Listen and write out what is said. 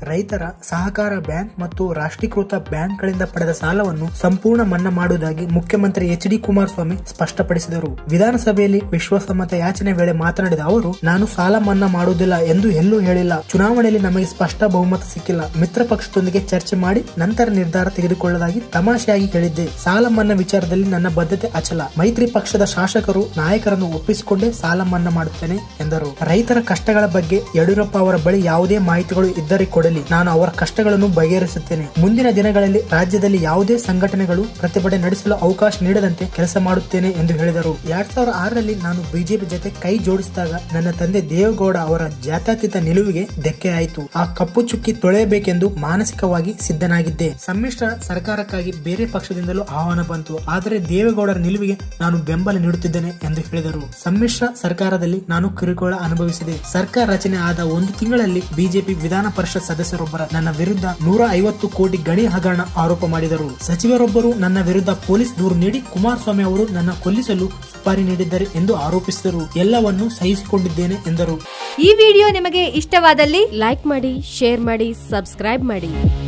ರೈತರ ಸಹಕಾರ ಬ್ಯಾಂಕ್ ಮತ್ತು ರಾಷ್ಟ್ರೀಕೃತ ಬ್ಯಾಂಕ್ಗಳಿಂದ ಪಡೆದ ಸಾಲವನ್ನು ಸಂಪೂರ್ಣ ಮನ್ನಾ ಮಾಡುವುದಾಗಿ ಮುಖ್ಯಮಂತ್ರಿ ಎಚ್.ಡಿ. ಕುಮಾರಸ್ವಾಮಿ ಸ್ಪಷ್ಟಪಡಿಸಿದರು. ವಿಧಾನಸಭೆಯಲ್ಲಿ ವಿಶ್ವಾಸಮತ ಯಾಚನೆ ವೇಳೆ ಮಾತನಾಡಿದ ಅವರು, ನಾನು ಸಾಲ ಮನ್ನಾ ಮಾಡುವುದಿಲ್ಲ ಎಂದು ಎಲ್ಲೂ ಹೇಳಿಲ್ಲ. ಚುನಾವಣೆಯಲ್ಲಿ ನಮಗೆ ಸ್ಪಷ್ಟ ಬಹುಮತ ಸಿಕ್ಕಿಲ್ಲ. ಮಿತ್ರ ಪಕ್ಷದೊಂದಿಗೆ ಚರ್ಚೆ ಮಾಡಿ ನಂತರ ನಿರ್ಧಾರ ತೆಗೆದುಕೊಳ್ಳುವುದಾಗಿ ತಮಾಷೆಯಾಗಿ ಹೇಳಿದ್ದೆ. ಸಾಲ ಮನ್ನಾ ವಿಚಾರದಲ್ಲಿ ನನ್ನ ಬದ್ಧತೆ ಅಚಲ. ಮೈತ್ರಿ ಪಕ್ಷದ ಶಾಸಕರು ನಾಯಕರನ್ನು ಒಪ್ಪಿಸಿಕೊಂಡೇ ಸಾಲ ಮನ್ನಾ ಮಾಡುತ್ತೇನೆ ಎಂದರು. ರೈತರ ಕಷ್ಟಗಳ ಬಗ್ಗೆ ಯಡಿಯೂರಪ್ಪ ಅವರ ಬಳಿ ಯಾವುದೇ ಮಾಹಿತಿಗಳು ಇದ್ದರೆ ಕೊಡಲಿ, ನಾನು ಅವರ ಕಷ್ಟಗಳನ್ನು ಬಗೆಹರಿಸುತ್ತೇನೆ. ಮುಂದಿನ ದಿನಗಳಲ್ಲಿ ರಾಜ್ಯದಲ್ಲಿ ಯಾವುದೇ ಸಂಘಟನೆಗಳು ಪ್ರತಿಭಟನೆ ನಡೆಸಲು ಅವಕಾಶ ನೀಡದಂತೆ ಕೆಲಸ ಮಾಡುತ್ತೇನೆ ಎಂದು ಹೇಳಿದರು. 2006ರಲ್ಲಿ ನಾನು ಬಿಜೆಪಿ ಜೊತೆ ಕೈ ಜೋಡಿಸಿದಾಗ ನನ್ನ ತಂದೆ ದೇವೇಗೌಡ ಅವರ ಜಾತ್ಯತೀತ ನಿಲುವಿಗೆ ಧಕ್ಕೆಯಾಯಿತು. ಆ ಕಪ್ಪು ಚುಕ್ಕಿ ತೊಳೆಯಬೇಕೆಂದು ಮಾನಸಿಕವಾಗಿ ಸಿದ್ಧನಾಗಿದ್ದೆ. ಸಮ್ಮಿಶ್ರ ಸರ್ಕಾರಕ್ಕಾಗಿ ಬೇರೆ ಪಕ್ಷದಿಂದಲೂ ಆಹ್ವಾನ ಬಂತು. ಆದರೆ ದೇವೇಗೌಡರ ನಿಲುವಿಗೆ ನಾನು ಬೆಂಬಲ ನೀಡುತ್ತಿದ್ದೇನೆ ಎಂದು ಹೇಳಿದರು. ಸಮ್ಮಿಶ್ರ ಸರ್ಕಾರದಲ್ಲಿ ನಾನು ಕಿರುಕುಳ ಅನುಭವಿಸಿದೆ. ಸರ್ಕಾರ ರಚನೆ ಆದ 1 ತಿಂಗಳಲ್ಲಿ ಬಿಜೆಪಿ ವಿಧಾನ ಪರಿಷತ್ ಸದಸ್ಯರೊಬ್ಬರ ನನ್ನ ವಿರುದ್ಧ 150 ಕೋಟಿ ಗಣಿ ಹಗರಣ ಆರೋಪ ಮಾಡಿದರು. ಸಚಿವರೊಬ್ಬರು ನನ್ನ ವಿರುದ್ಧ ಪೊಲೀಸ್ ದೂರು ನೀಡಿ ಕುಮಾರಸ್ವಾಮಿ ಅವರು ನನ್ನ ಕೊಲ್ಲಿಸಲು ಸುಪಾರಿ ನೀಡಿದ್ದಾರೆ ಎಂದು ಆರೋಪಿಸಿದರು. ಎಲ್ಲವನ್ನೂ ಸಹಿಸಿಕೊಂಡಿದ್ದೇನೆ ಎಂದರು. ಈ ವಿಡಿಯೋ ನಿಮಗೆ ಇಷ್ಟವಾದಲ್ಲಿ ಲೈಕ್ ಮಾಡಿ, ಶೇರ್ ಮಾಡಿ, ಸಬ್ಸ್ಕ್ರೈಬ್ ಮಾಡಿ.